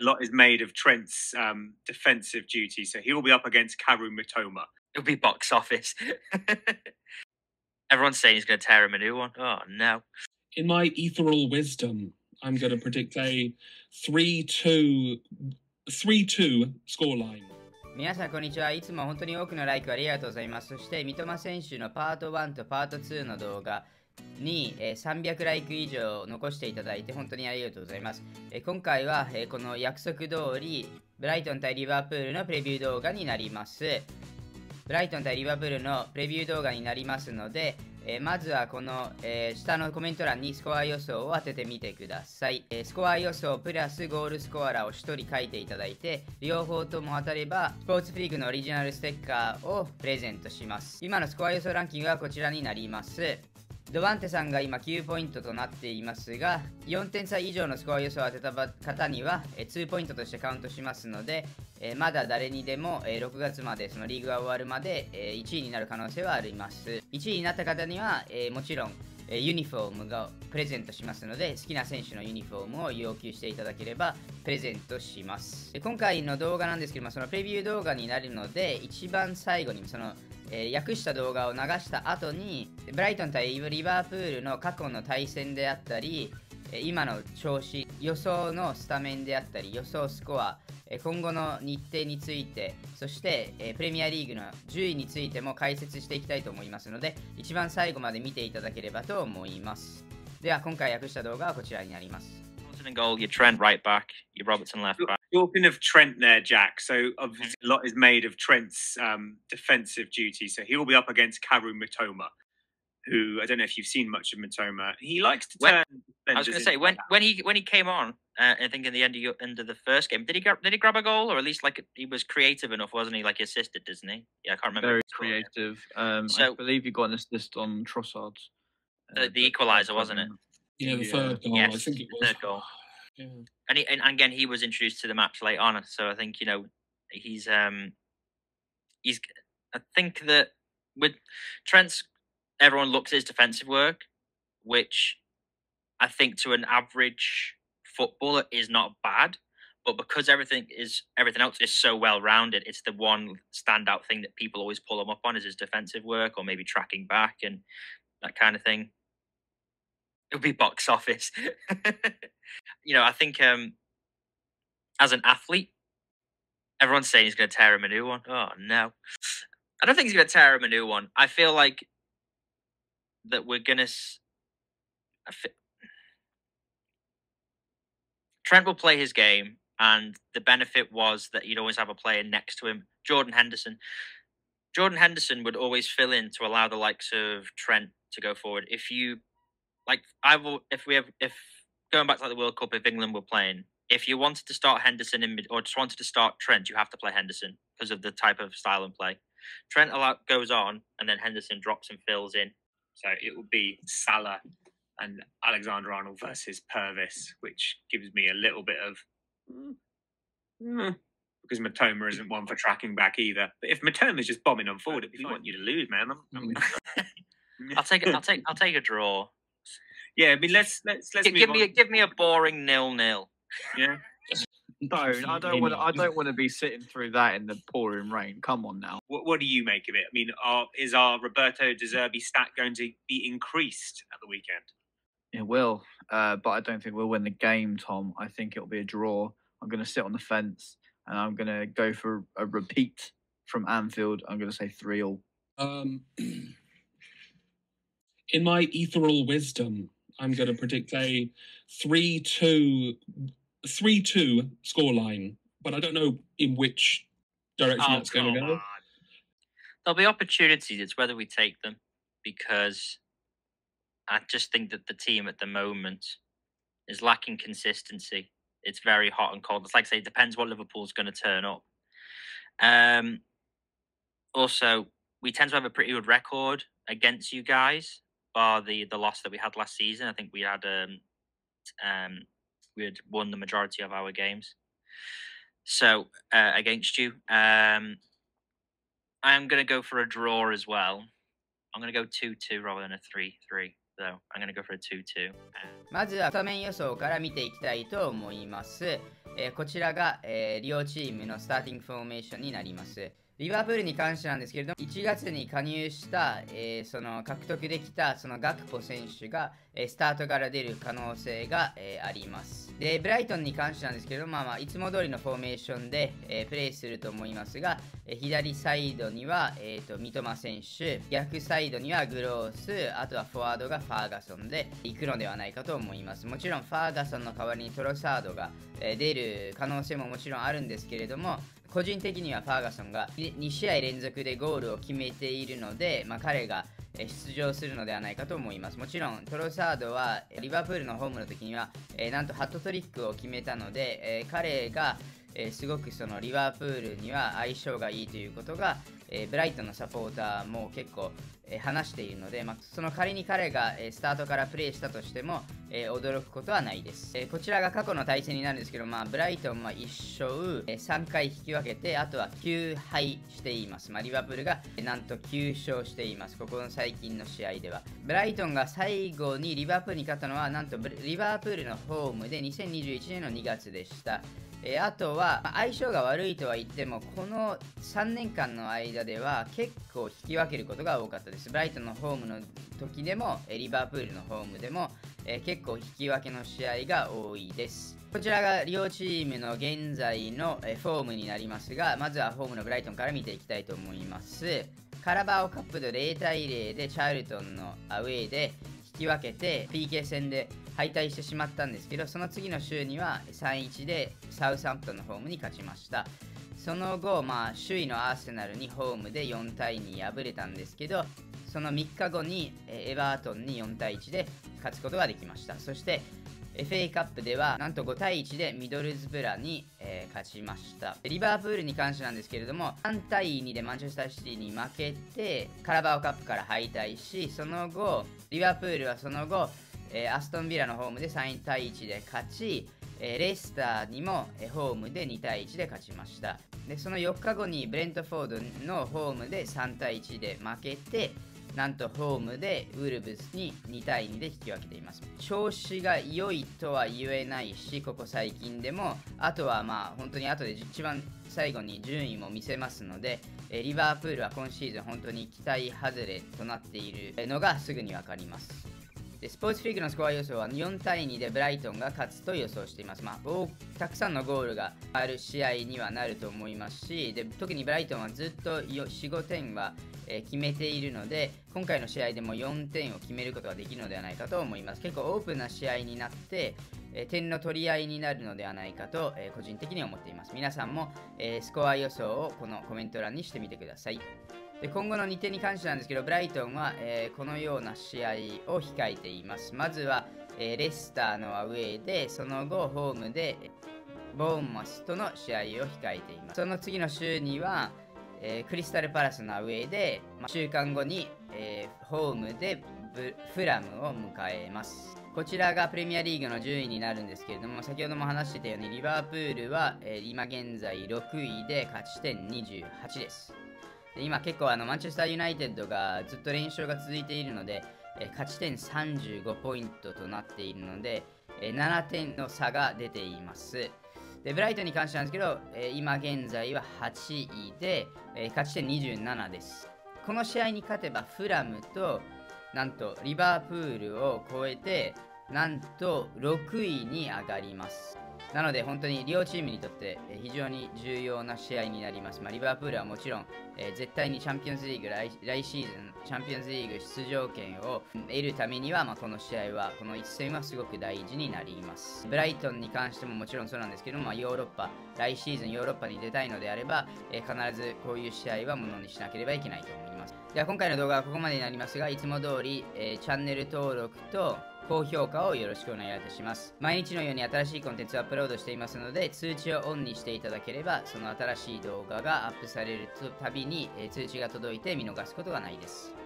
lot is made of Trent's defensive duty, so he will be up against Karu Mitoma. It'll be box office. Everyone's saying he's going to tear him a new one. Oh, no. In my ethereal wisdom, I'm going to predict a 3-2 scoreline. 皆さんこんにちは。いつも本当に多くのライクありがとうございます。そして三笘選手のパート1とパート2の動画に300ライク以上残していただいて本当にありがとうございます。今回はこの約束通りブライトン対リバプールのプレビュー動画になります。ブライトン対リバプールのプレビュー動画になりますので、まずはこの、下のコメント欄にスコア予想を当ててみてください。スコア予想プラスゴールスコアラーを1人書いていただいて、両方とも当たればスポーツフリークのオリジナルステッカーをプレゼントします。今のスコア予想ランキングはこちらになります。ドバンテさんが今9ポイントとなっていますが、4点差以上のスコア予想を当てた方には2ポイントとしてカウントしますので、まだ誰にでも6月までそのリーグが終わるまで1位になる可能性はあります。1位になった方にはもちろんユニフォームがプレゼントしますので、好きな選手のユニフォームを要求していただければプレゼントします。今回の動画なんですけども、そのプレビュー動画になるので、一番最後にその訳した動画を流した後にブライトン対リバープールの過去の対戦であったり、今の調子、予想のスタメンであったり、予想スコア、今後の日程について、そしてプレミアリーグの10位についても解説していきたいと思いますので、一番最後まで見ていただければと思います。では今回訳した動画はこちらになります。 In goal, your Trent right back, your Robertson left back. Talking of Trent there, Jack. So obviously a lot is made of Trent's defensive duty. So he will be up against Karu Mitoma, who I don't know if you've seen much of Mitoma. He likes to turn. I was going to say when he came on, I think in the end of the first game, did he grab a goal, or at least like he was creative enough, wasn't he? Like he assisted, doesn't he? Yeah, I can't remember. Very creative. I believe he got an assist on Trossard. The equaliser, wasn't it? Yeah, the third goal. Yes, I think it was. The third goal. Yeah. And again, he was introduced to the match late on, so I think he's. I think that with Trent's, everyone looks at his defensive work, which I think to an average footballer is not bad, but because everything else is so well rounded, it's the one standout thing that people always pull him up on is his defensive work, or maybe tracking back and that kind of thing. It'll be box office. I think as an athlete, everyone's saying he's going to tear him a new one. Oh, no. I don't think he's going to tear him a new one. I feel like that we're going to... Trent will play his game, and the benefit was that you'd always have a player next to him. Jordan Henderson would always fill in to allow the likes of Trent to go forward. If going back to the World Cup, if England were playing, if you wanted to start Henderson in mid or just wanted to start Trent, you have to play Henderson because of the type of style and play. Trent goes on, and then Henderson drops and fills in. So it will be Salah and Alexander-Arnold versus Purvis, which gives me a little bit of because Mitoma isn't one for tracking back either. But if Mitoma's just bombing on forward, we want you to lose, man. I'll take a draw. Yeah, I mean let's give me a boring 0-0. Yeah. I don't want to be sitting through that in the pouring rain. Come on now. What do you make of it? I mean, is our Roberto De Zerbi stat going to be increased at the weekend? It will, but I don't think we'll win the game, Tom. I think it'll be a draw. I'm going to sit on the fence, and I'm going to go for a repeat from Anfield. I'm going to say 3-3. In my ethereal wisdom, I'm going to predict a 3-2 scoreline, but I don't know in which direction that's going to go. There'll be opportunities. It's whether we take them, because I just think that the team at the moment is lacking consistency. It's very hot and cold. It's like I say, it depends what Liverpool's going to turn up. Also, we tend to have a pretty good record against you guys, bar the loss that we had last season. I think we had won the majority of our games. So against you, I'm going to go for a draw as well. I'm going to go 2-2 rather than a 3-3. So I'm going to go for a 2-2. まずはスタメン予想から見ていきたいと思います。こちらが、両チームのスターティングフォーメーションになります。リバプールに関してなんですけれども、1月に加入した、その獲得できたそのガクポ選手が、スタートから出る可能性が、あります。で、ブライトンに関してなんですけれども、いつも通りのフォーメーションで、プレイすると思いますが、左サイドには、三笘選手、逆サイドにはグロース、あとはフォワードがファーガソンで行くのではないかと思います。もちろんファーガソンの代わりにトロサードが、出る可能性ももちろんあるんですけれども、個人的にはファーガソンが2試合連続でゴールを決めているので、彼が出場するのではないかと思います。もちろんトロサードはリバプールのホームの時には、なんとハットトリックを決めたので、彼がすごくそのリバプールには相性がいいということが、ブライトンのサポーターも結構、話しているので、その仮に彼が、スタートからプレイしたとしても、驚くことはないです。こちらが過去の対戦になるんですけど、ブライトンは1勝、3回引き分けて、あとは9敗しています。リバプールがなんと9勝しています。ここの最近の試合では。ブライトンが最後にリバプールに勝ったのは、なんとリバプールのホームで2021年の2月でした。あとは相性が悪いとは言っても、この3年間の間では結構引き分けることが多かったです。ブライトンのホームの時でもリバプールのホームでも結構引き分けの試合が多いです。こちらが両チームの現在のフォームになりますが、まずはホームのブライトンから見ていきたいと思います。カラバオカップで0対0でチャールトンのアウェーで引き分けて PK 戦で敗退してしまったんですけど、その次の週には 3-1 でサウサンプトンのホームに勝ちました。その後、首位のアーセナルにホームで4対2敗れたんですけど、その3日後にエバートンに4対1で勝つことができました。そして FA カップではなんと5対1でミドルズブラに、勝ちました。リバプールに関してなんですけれども、3対2でマンチェスターシティに負けてカラバオカップから敗退し、その後リバプールはその後アストンビラのホームで3対1で勝ち、レスターにもホームで2対1で勝ちました。でその4日後にブレントフォードのホームで3対1で負けて、なんとホームでウルブスに2対2で引き分けています。調子が良いとは言えないし、ここ最近でも、あとは本当に後で一番最後に順位も見せますので、リバープールは今シーズン本当に期待外れとなっているのがすぐにわかります。でスポーツフィークのスコア予想は4対2でブライトンが勝つと予想しています。たくさんのゴールがある試合にはなると思いますし、で特にブライトンはずっと4、5点は決めているので、今回の試合でも4点を決めることができるのではないかと思います。結構オープンな試合になって点の取り合いになるのではないかと個人的に思っています。皆さんもスコア予想をこのコメント欄にしてみてください。で今後の日程に関してなんですけど、ブライトンはこのような試合を控えています。まずはレスターのアウェーで、その後ホームでボーンマスとの試合を控えています。その次の週にはクリスタルパラスのアウェーで、週間後にホームでフラムを迎えます。こちらがプレミアリーグの順位になるんですけれども、先ほども話していたようにリバープールは今現在6位で勝ち点28です。で今結構マンチェスターユナイテッドがずっと連勝が続いているので、勝ち点35ポイントとなっているので、7点の差が出ています。でブライトンに関してなんですけど、今現在は8位で、勝ち点27です。この試合に勝てばフラムとなんとリバープールを超えて、なんと6位に上がります。なので本当に両チームにとって非常に重要な試合になります。リバープールはもちろん、絶対にチャンピオンズリーグ来シーズンチャンピオンズリーグ出場権を得るためには、この試合はこの一戦はすごく大事になります。ブライトンに関してももちろんそうなんですけども、ヨーロッパ来シーズンヨーロッパに出たいのであれば、必ずこういう試合はものにしなければいけないと思います。では今回の動画はここまでになりますが、いつも通り、チャンネル登録と高評価をよろしくお願いいたします。毎日のように新しいコンテンツをアップロードしていますので、通知をオンにしていただければ、その新しい動画がアップされるたびに通知が届いて見逃すことがないです。